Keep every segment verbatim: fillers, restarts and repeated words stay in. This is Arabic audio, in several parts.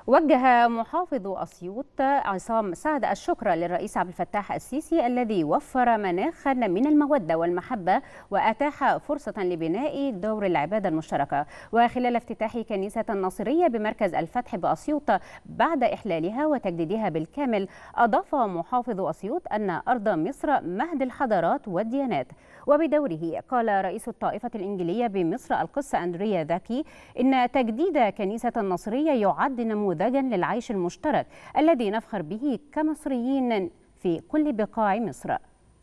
وجه محافظ أسيوط عصام سعد الشكر للرئيس عبد الفتاح السيسي الذي وفر مناخا من المودة والمحبة وأتاح فرصة لبناء دور العبادة المشتركة. وخلال افتتاح كنيسة الناصرية بمركز الفتح بأسيوط بعد إحلالها وتجديدها بالكامل، أضاف محافظ أسيوط أن أرض مصر مهد الحضارات والديانات. وبدوره قال رئيس الطائفة الإنجيلية بمصر القس أندريا ذكي إن تجديد كنيسة الناصرية يعد نموذجا للعيش المشترك الذي نفخر به كمصريين في كل بقاع مصر.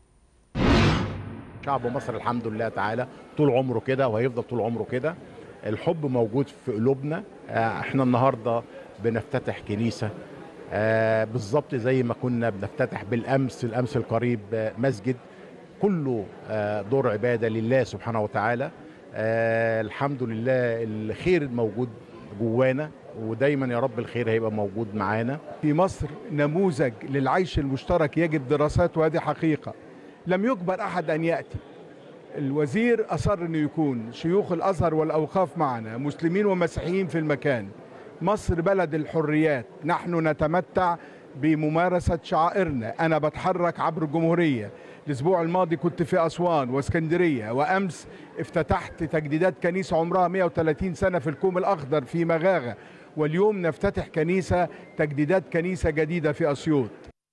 شعب مصر الحمد لله تعالى طول عمره كده وهيفضل طول عمره كده، الحب موجود في قلوبنا. احنا النهارده بنفتتح كنيسة بالظبط زي ما كنا بنفتتح بالامس الامس القريب مسجد كله دور عبادة لله سبحانه وتعالى. الحمد لله الخير موجود جوانا، ودايما يا رب الخير هيبقى موجود معانا. في مصر نموذج للعيش المشترك يجب دراساته، وهذه حقيقة لم يجبر أحد أن يأتي. الوزير أصر أنه يكون شيوخ الأزهر والأوقاف معنا، مسلمين ومسيحيين في المكان. مصر بلد الحريات، نحن نتمتع بممارسة شعائرنا. أنا بتحرك عبر الجمهورية. الأسبوع الماضي كنت في أسوان واسكندرية، وأمس افتتحت تجديدات كنيسة عمرها مئة وثلاثين سنة في الكوم الأخضر في مغاغة، واليوم نفتتح كنيسة تجديدات كنيسة جديدة في أسيوط.